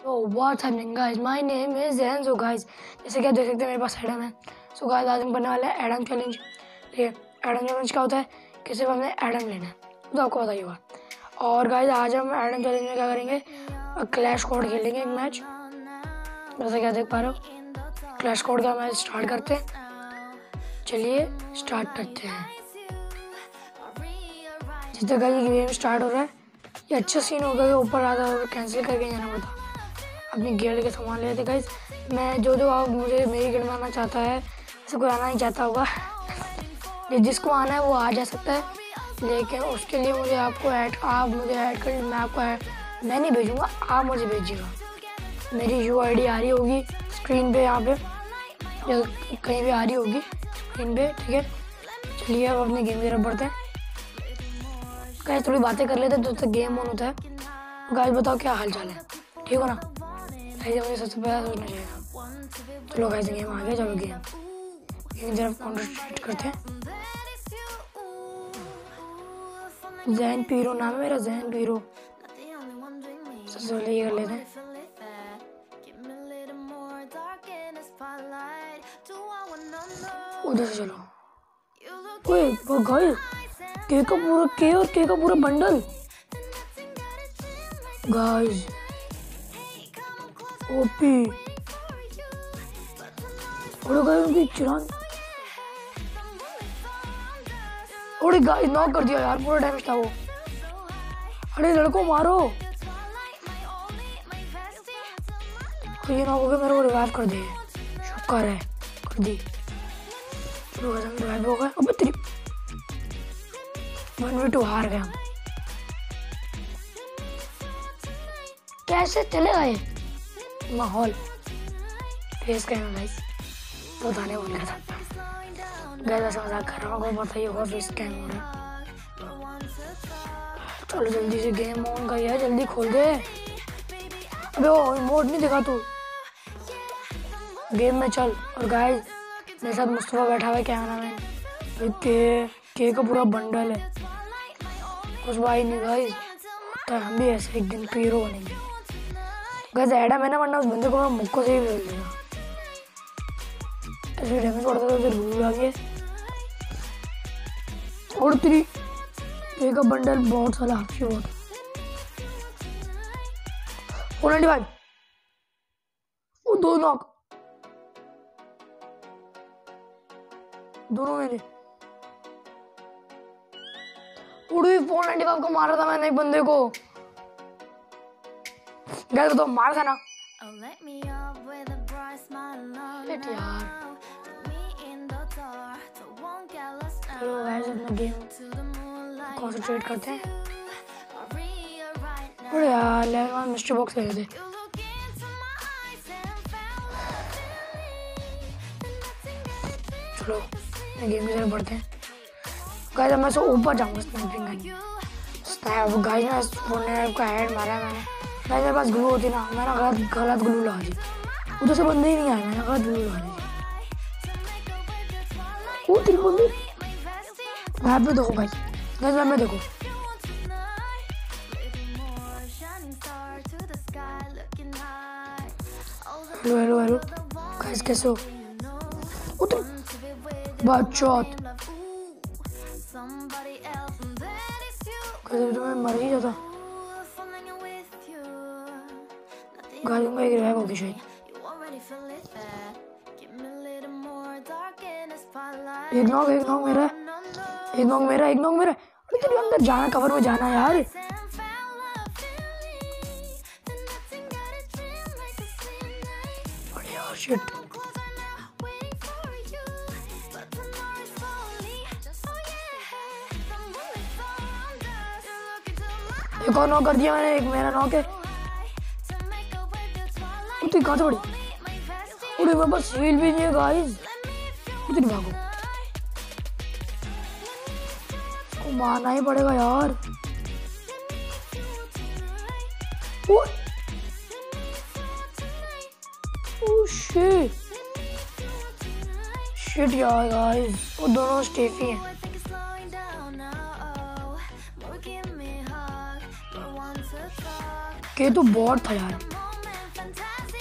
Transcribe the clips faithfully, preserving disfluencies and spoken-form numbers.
तो what's happening guys, my name is Jain. So guys, जैसे कि आप देख सकते हैं मेरे पास एडम है। सो गाइस, आज हम करने वाले हैं एडम चैलेंज। ठीक है, एडम चैलेंज क्या होता है कि सिर्फ हमने एडम लेना है, तो आपको पता ही होगा। और गाइस, आज हम एडम चैलेंज में क्या करेंगे, क्लैश कोड खेलेंगे एक मैच। जैसे क्या देख पा रहे हो, क्लैश कोड का मैच स्टार्ट करते हैं। चलिए स्टार्ट करते हैं। जिस तक ये गेम स्टार्ट हो रहा है, ये अच्छा सीन होगा कि ऊपर आता है और कैंसिल करके जाना पड़ता। अपनी गिल्ड के सामान ले लेते गाइस। मैं जो जो आप मुझे मेरी गिल्ड में आना चाहता है, ऐसे कोई आना नहीं चाहता होगा जिसको आना है वो आ जा सकता है, लेकिन उसके लिए मुझे आपको ऐड आप मुझे ऐड कर मैं आपको ऐड मैं नहीं भेजूँगा, आप मुझे भेजिएगा। मेरी यू आई डी आ रही होगी स्क्रीन पे, यहाँ पे कहीं भी आ रही होगी स्क्रीन पे। ठीक है, चलिए अब अपने गेम की तरफ बढ़ते हैं। गाइस थोड़ी बातें कर लेते हैं जब तक गेम ऑन होता है। गाइस बताओ क्या हाल चाल है, ठीक हो ना? ऐसे मुझे सबसे पहले सोचना चाहिए। चलो गाइस गेम आ गया, चलो गेम गेम की तरफ कॉन्सेंट्रेट करते हैं। जैन पीरो नाम है मेरा, जैन पीरो। सबसे पहले ये कर लेते हैं। उधर से चलो। ओए वो गाइस, के का पूरा के और के का पूरा बंडल गाइस, ओपी। और गाइस उनकी चिरान, और गाइस नॉक कर दिया यार, पूरा डैमेज था वो। अरे लड़कों मारो, ये नॉक हो गया, मेरे को रिवाइव कर दे, शुक्र है कर दी। चलो गाइस हम रिवाइव हो गए। अबे तेरी वन वी टू हार गए हम। कैसे चलेगा ये माहौल? फेस कैम गाइस, वो थाने बोल रहा था गाइस, ऐसा मजाक कर रहा हूँ, पता ही होगा फेस कैम हो रहा है। चलो जल्दी से गेम ऑन कर यार, जल्दी खोल दे। अबे वो मोड नहीं दिखा तू, गेम में चल। और गाइस मेरे साथ मुस्तफा बैठा हुआ है कैमरा मैन, के के का पूरा बंडल है। कुछ भाई नहीं गाइस, तो हम भी ऐसे एक दिन पीरो बनेंगे गाइस। एडम है ना, वरना उस बंदे को मैं मुक्को से ही भेज देगा। ऐसे डैमेज पड़ता था, उधर भूल आ गया। और तेरी के का बंडल बहुत सारा हाथी बहुत फोर नाइंटी फाइव। वो दो नॉक दोनों मेरे। उड़ी फोर नाइंटी फाइव को मारा था मैंने एक बंदे को। गैस तो मार था ना लेट यार। चलो गैस अपना गेम कंसंट्रेट करते हैं। अरे यार लेवल वन मिस्टर बॉक्स ले लेते। चलो गेम की तरफ बढ़ते हैं। गाइस मैं से ऊपर जाऊंगा स्नाइपिंग करने। स्नाइप गाइस ना फोन ने का हेड मारा है मैंने। गाइस मेरे पास ग्लू होती ना, मैंने गलत गलत ग्लू लगा दी, उधर से बंदे ही नहीं आए, मैंने गलत ग्लू लगा दी। वो तीन बंदे मैप में देखो गाइस, गाइस मैप में देखो। हेलो हेलो हेलो गाइस कैसे हो? उधर बाचौत कभी तो मैं मर ही जाता। गाइस मैं एक रिवाइव हो गई शायद। एक नॉक एक नॉक मेरा एक नॉक मेरा एक नॉक मेरा। अरे तेरे अंदर जाना, कवर में जाना यार। अरे यार शिट। एक और नॉक कर दिया मैंने, एक मेरा नॉक है। तू कहाँ से पड़ी? अरे मेरे पास हील भी नहीं है गाइस, कितनी भागो, इसको मारना ही पड़ेगा यार। ओ ओ शिट शिट यार गाइस, वो दोनों स्टेफी हैं। के तो बॉट था यार।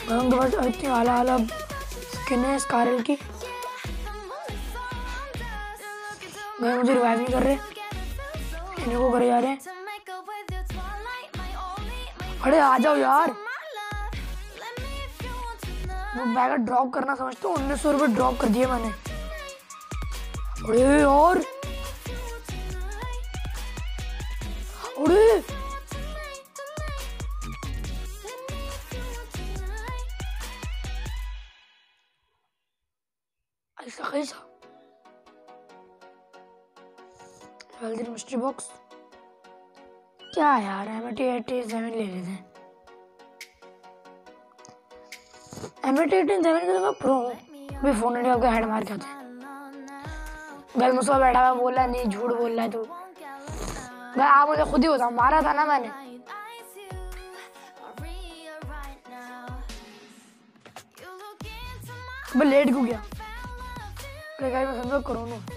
उनके पास इतनी आला आला स्किन है स्कारल की। भाई मुझे रिवाइव नहीं कर रहे, इन्हें को करे जा रहे हैं। अरे आ जाओ यार, वो बैग ड्रॉप करना समझते हो, उन्नीस सौ रुपये ड्रॉप कर दिए मैंने। अरे यार, अरे ऐसा कैसा? मिस्ट्री बॉक्स क्या यार, एम एटी एटी सेवन ले लेते हैं। एम एटी एटी सेवन के तो मैं प्रो हूँ, भी फोन इंडिया के हेड मार के आते हैं। भाई मुझसे बैठा हुआ बोल रहा है, नहीं झूठ बोल रहा है तू। भाई आप मुझे खुद ही बताओ, मारा था ना मैंने। मैं लेट क्यों गया? अरे गाइस मैं समझो करो ना।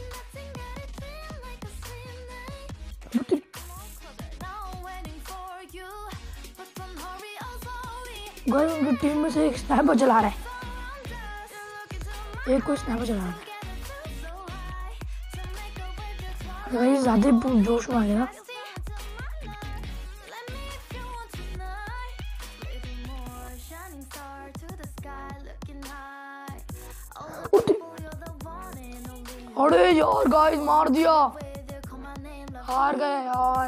गाइस उनकी टीम में से एक स्नाइपर चला रहा है, एक कोई स्नाइपर चला रहा है। गाइस ज्यादा जोश में आ गया। अरे यार गाइस मार दिया, हार गए यार।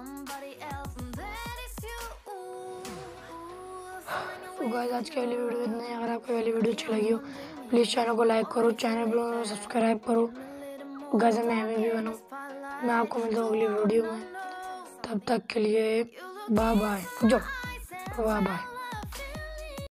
तो गाइस आज की वाली वीडियो इतना ही। अगर आपको वाली वीडियो अच्छी लगी हो प्लीज़ चैनल को लाइक करो, चैनल को सब्सक्राइब करो। गाइस मैं एम भी बनाऊँ। मैं आपको मिलता हूँ अगली वीडियो में, तब तक के लिए बाय बाय। जो बाय बाय।